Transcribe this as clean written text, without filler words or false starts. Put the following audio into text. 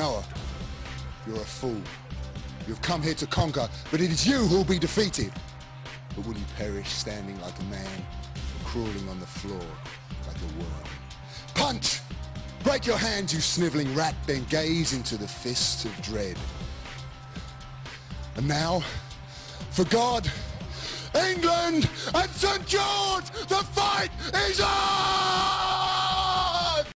power. You're a fool. You've come here to conquer, but it is you who will be defeated. But will you perish standing like a man, or crawling on the floor like a worm? Punch! Break your hands, you snivelling rat, then gaze into the fists of dread. And now, for God, England, and St. George, the fight is on!